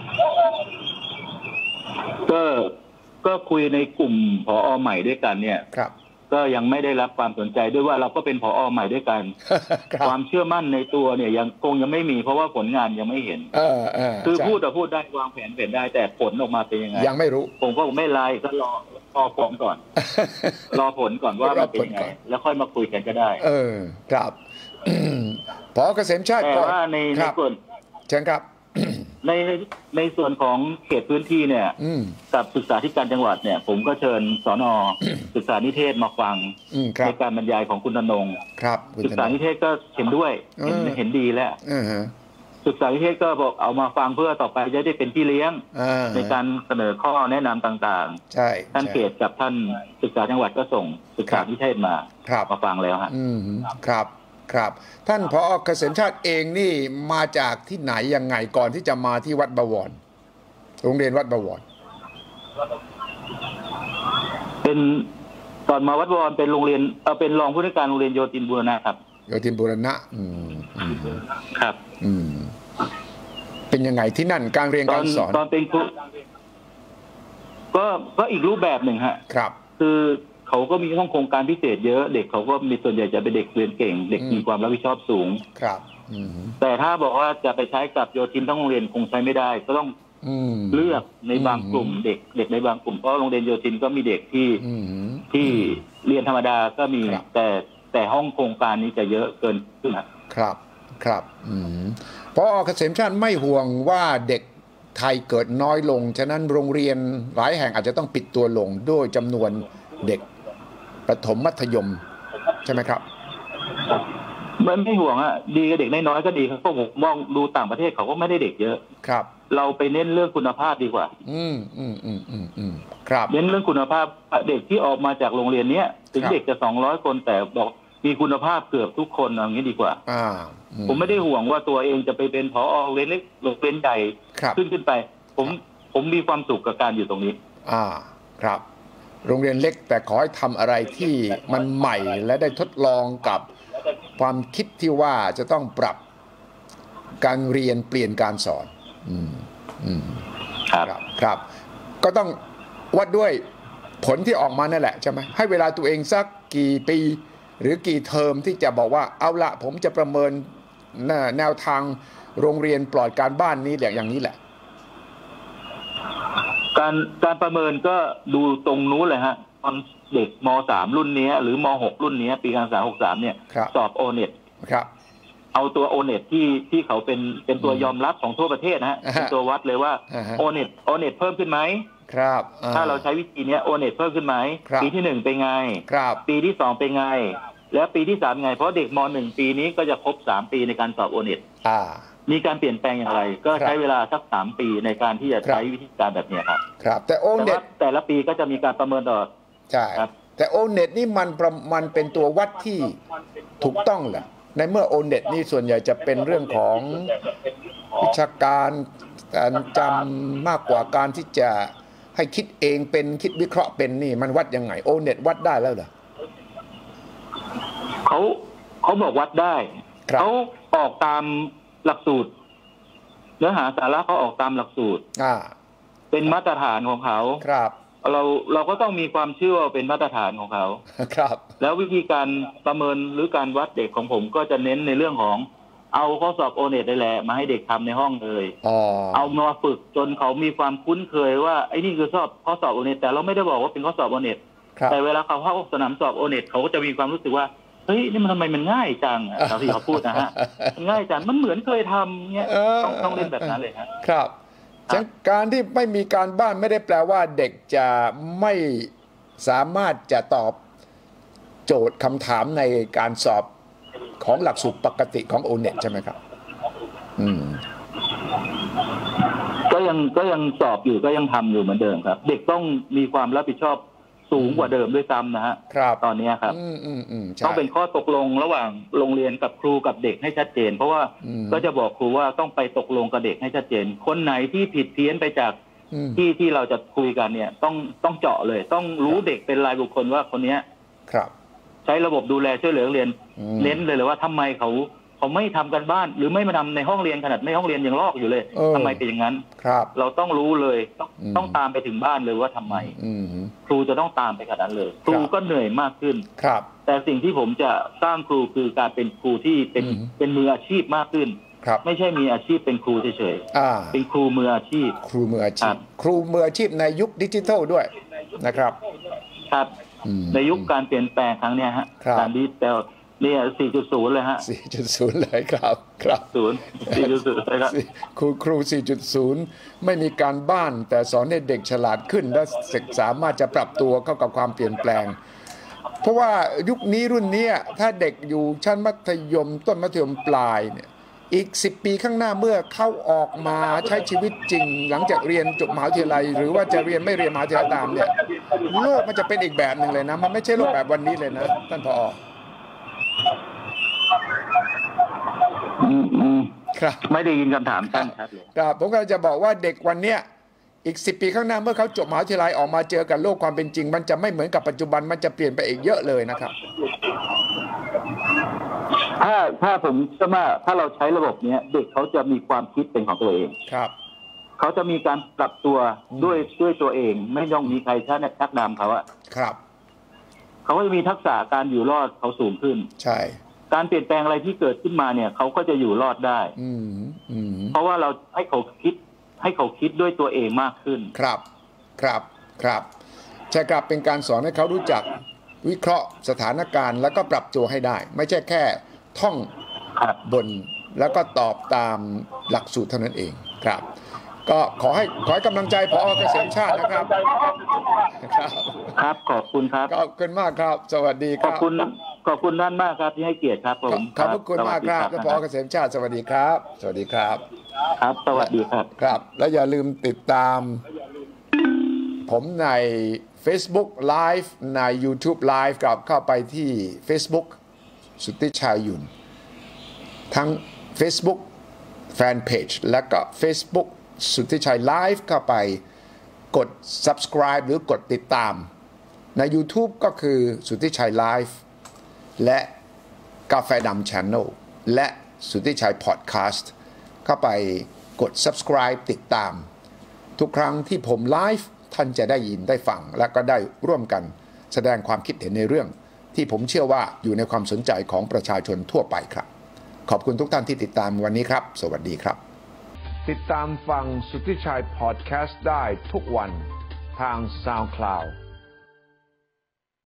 B: ก็คุยในกลุ่มผอ.ใหม่ด้วยกันเนี่ยก็ยังไม่ได้รับความสนใจด้วยว่าเราก็เป็นผอ.ใหม่ด้วยกันความเชื่อมั่นในตัวเนี่ยยังไม่มีเพราะว่าผลงานยังไม่เห็นคือพูดได้วางแผนเป็นได้แต่ผลออกมาเป็นยังไง
A: ยังไม่รู้
B: ผมก็ไม่ไล่ก็รอผลก่อนรอผลก่อนว่ามันเป็นยังไงแล้วค่อยมาคุยกันก็ได้
A: ครับผอ.เกษมชาติ
B: แต่ว่าในส่วน
A: เชิญครับ
B: ในส่วนของเขตพื้นที่เนี่ยกับศึกษาธิการจังหวัดเนี่ยผมก็เชิญสน.ศึกษานิเทศมาฟังในการบรรยายของคุณธนงศึกษานิเทศก็เห็นด้วยเห็นดีแล้วศึกษานิเทศก็บอกเอามาฟังเพื่อต่อไปจะได้เป็นพี่เลี้ยงในการเสนอข้อแนะนำต่างๆท่านเขตกับท่านศึกษาจังหวัดก็ส่งศึกษานิเทศมาฟังแล้วฮะ
A: ครับท่านผอ.เกษมชาติเองนี่มาจากที่ไหนยังไงก่อนที่จะมาที่วัดบวรโรงเรียนวัดบวร
B: เป็นตอนมาวัดบวรเป็นโรงเรียนเป็นรองผู้อำนวยการโรงเรียนโยธินบูรณะครับ
A: โยธินบูรณะ
B: ครับ
A: เป็นยังไงที่นั่นการเรียนการสอน
B: ตอนเป็นครูก็อีกรูปแบบหนึ่งฮะ
A: ครับ
B: คือเขาก็มีห้องโครงการพิเศษเยอะเด็กเขาก็มีส่วนใหญ่จะเป็นเด็กเรียนเก่งเด็กมีความรับผิดชอบสูง
A: ครับ
B: แต่ถ้าบอกว่าจะไปใช้กับโยธินทั้งโรงเรียนคงใช้ไม่ได้ก็ต้องเลือกในบางกลุ่มเด็กในบางกลุ่มเพราะโรงเรียนโยธินก็มีเด็กที่เรียนธรรมดาก็มีแต่ห้องโครงการนี้จะเยอะเกินขึ้น
A: ครับผอ.เกษมชาติไม่ห่วงว่าเด็กไทยเกิดน้อยลงฉะนั้นโรงเรียนหลายแห่งอาจจะต้องปิดตัวลงด้วยจำนวนเด็กประถมมัธยมใช่ไหมครับ
B: มันไม่ห่วงดีกับเด็กน้อยก็ดีครับเพราะผมมองดูต่างประเทศเขาก็ไม่ได้เด็กเยอะ
A: ครับ
B: เราไปเน้นเรื่องคุณภาพดีกว่า
A: ครับ
B: เน้นเรื่องคุณภาพเด็กที่ออกมาจากโรงเรียนเนี้ยถึงเด็กจะ200 คนแต่บอกมีคุณภาพเกือบทุกคนอย่างนี้ดีกว่าผมไม่ได้ห่วงว่าตัวเองจะไปเป็นผอ.โรงเรียนเล็กโรงเรียนใหญ่ขึ้นไปผมมีความสุขกับการอยู่ตรงนี้
A: ครับโรงเรียนเล็กแต่ขอให้ทำอะไรที่มันใหม่และได้ทดลองกับความคิดที่ว่าจะต้องปรับการเรียนเปลี่ยนการสอนครับก็ต้องวัดด้วยผลที่ออกมานั่นแหละใช่ไหมให้เวลาตัวเองสักกี่ปีหรือกี่เทอมที่จะบอกว่าเอาละผมจะประเมินแนวทางโรงเรียนปลอดการบ้านนี้อย่างนี้แหละ
B: การประเมินก็ดูตรงนู้นเลยฮะตอนเด็กม.3 รุ่นนี้หรือม.6 รุ่นนี้ปีการศึกษา63เนี่ยสอบโอเน็ตเอาตัวโอเน็ตที่เขาเป็นตัวยอมรับของทั่วประเทศนะฮะเป็นตัววัดเลยว่าโอเน็ตเพิ่มขึ้นไหม
A: ครับ
B: ถ้าเราใช้วิธีนี้โอเน็ตเพิ่มขึ้นไหมปีที่1เป็นไงปีที่2เป็นไงแล้วปีที่3ไงเพราะเด็กม.1 ปีนี้ก็จะครบ3 ปีในการสอบโอเน็ตมีการเปลี่ยนแปลงอย่างไรก็ใช้เวลาสัก3 ปีในการที่จะใช้วิธีการแบบนี้
A: ครับแต่โอเน็ต
B: แต่ละปีก็จะมีการประเมินต่อ
A: ใช่แต่โอเน็ตนี่มันเป็นตัววัดที่ถูกต้องแหละในเมื่อโอเน็ตนี่ส่วนใหญ่จะเป็นเรื่องของวิชาการการจำมากกว่าการที่จะให้คิดเองเป็นคิดวิเคราะห์เป็นนี่มันวัดยังไงโอเน็ตวัดได้แล้วเหรอ
B: เขาบอกวัดได้เขาออกตามหลักสูตรเนื้อหาสาระเขาออกตามหลักสูตรเป็นมาตรฐานของเขา
A: ครับ
B: เราก็ต้องมีความเชื่อว่าเป็นมาตรฐานของเขา
A: ครับ
B: แล้ววิธีการประเมินหรือการวัดเด็กของผมก็จะเน้นในเรื่องของเอาข้อสอบโอเน็ตได้แหละมาให้เด็กทำในห้องเลยเอามาฝึกจนเขามีความคุ้นเคยว่าไอ้นี่คือข้อสอบโอเน็ตแต่เราไม่ได้บอกว่าเป็นข้อสอบโอเน็ตแต่เวลาเขาเข้าสนามสอบโอเน็ตเขาก็จะมีความรู้สึกว่าเฮ้ยนี่มันทำไมมันง่ายจังตามที่เขาพูดนะฮะมันง่ายจังมันเหมือนเคยทำเงี้ยต้องเล่นแบบนั้นเลย
A: ครับการที่ไม่มีการบ้านไม่ได้แปลว่าเด็กจะไม่สามารถจะตอบโจทย์คำถามในการสอบของหลักสูตรปกติของโอเน็ตใช่ไหมครับ
B: ก็ยังสอบอยู่ก็ยังทำอยู่เหมือนเดิมครับเด็กต้องมีความรับผิดชอบสูงกว่าเดิมด้วยซ้ำนะฮะตอนนี้ครับต้องเป็นข้อตกลงระหว่างโรงเรียนกับครูกับเด็กให้ชัดเจนเพราะว่าก็จะบอกครูว่าต้องไปตกลงกับเด็กให้ชัดเจนคนไหนที่ผิดเพี้ยนไปจากที่เราจะคุยกันเนี่ยต้องเจาะเลยต้องรู้เด็กเป็นรายบุคคลว่าคนนี้ใช้ระบบดูแลช่วยเหลือเรียนเน้นเลยว่าทำไมเขาไม่ทำกันบ้านหรือไม่มาทำในห้องเรียนขนาดในห้องเรียนยังลอกอยู่เลยทำไมเป็นอย่างนั้นเราต้องรู้เลยต้องตามไปถึงบ้านเลยว่าทำไมครูจะต้องตามไปขนาดนั้นเลยครูก็เหนื่อยมากขึ้นแต่สิ่งที่ผมจะสร้างครูคือการเป็นครูที่เป็นมืออาชีพมากขึ้นไม่ใช่มีอาชีพเป็นครูเฉยๆเป็นครูมืออาชีพ
A: ครูมืออาชีพครูมืออาชีพในยุคดิจิทัลด้วยนะครับ
B: ครับในยุคการเปลี่ยนแปลงครั้งนี้ฮะการดิจิทัลเนี่ย 4.0 เลยฮะ
A: 4.0 เลยครับ
B: 4.0 เลยครับ
A: ครู 4.0 ไม่มีการบ้านแต่สอนให้เด็กฉลาดขึ้นและสามารถจะปรับตัวเข้ากับความเปลี่ยนแปลงเพราะว่ายุคนี้รุ่นนี้ถ้าเด็กอยู่ชั้นมัธยมต้นมัธยมปลายเนี่ยอีก10 ปีข้างหน้าเมื่อเขาออกมาใช้ชีวิตจริงหลังจากเรียนจบมหาวิทยาลัยหรือว่าจะเรียนไม่เรียนมหาวิทยาลัยตามเนี่ยโลกมันจะเป็นอีกแบบหนึ่งเลยนะมันไม่ใช่โลกแบบวันนี้เลยนะท่านผอ.
B: ครับไม่ได้ยินคำถามท่าน
A: ครับผมก็จะบอกว่าเด็กวันเนี้ยอีก10 ปีข้างหน้าเมื่อเขาจบมหาวิทยาลัยออกมาเจอกับโลกความเป็นจริงมันจะไม่เหมือนกับปัจจุบันมันจะเปลี่ยนไปอีกเยอะเลยนะครับ
B: ถ้าผมเชื่อว่าถ้าเราใช้ระบบนี้เด็กเขาจะมีความคิดเป็นของตัวเอง
A: ครับ
B: เขาจะมีการปรับตัวด้วยตัวเองไม่ต้องมีใครชักนำเขาอะ
A: ครับ
B: เขาก็จะมีทักษะการอยู่รอดเขาสูงขึ้น
A: ใช่
B: การเปลี่ยนแปลงอะไรที่เกิดขึ้นมาเนี่ยเขาก็จะอยู่รอดได้เพราะว่าเราให้เขาคิดด้วยตัวเองมากขึ้น
A: ครับใช่ครับเป็นการสอนให้เขารู้จักวิเคราะห์สถานการณ์แล้วก็ปรับตัวให้ได้ไม่ใช่แค่ท่องบนแล้วก็ตอบตามหลักสูตรเท่านั้นเองครับก็ขอให้กำลังใจผอ.เกษมชาตินะครับ
B: ครับขอบคุณครับ
A: ขอบคุณมากครับสวัสดีครับ
B: ขขอบคุณท่านมากครับที่ให้เกียรติครับผม
A: ขอบคุณมากครับท่านผอ.เกษมชาติสวัสดีครับสวัสดีครับ
B: ครับสวัสดีครับ
A: ครับแล้วอย่าลืมติดตามผมใน Facebook Live ใน YouTube Live กับเข้าไปที่ Facebook สุทธิชัยหยุ่นทั้ง Facebook Fanpage และก็ Facebook สุทธิชัย Live เข้าไปกด Subscribe หรือกดติดตามใน YouTube ก็คือสุทธิชัย Live และกาแฟดำ Channel และสุทธิชัย Podcast เข้าไปกด Subscribe ติดตามทุกครั้งที่ผมไลฟ์ท่านจะได้ยินได้ฟังและก็ได้ร่วมกันแสดงความคิดเห็นในเรื่องที่ผมเชื่อว่าอยู่ในความสนใจของประชาชนทั่วไปครับขอบคุณทุกท่านที่ติดตามวันนี้ครับสวัสดีครับติดตามฟังสุทธิชัย Podcast ได้ทุกวันทาง SoundCloud